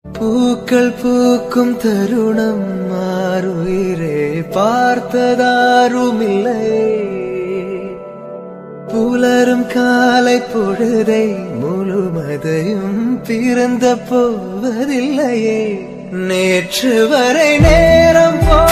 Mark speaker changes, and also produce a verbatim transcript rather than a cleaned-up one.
Speaker 1: பூக்கள் பூக்கும் தருணம் மாறுயிரே பார்த்ததாருமில்லை. புலரும் காலை பொழுதை முழுமதையும் பிறந்த போவதில்லையே. நேற்று வரை நேரம் போ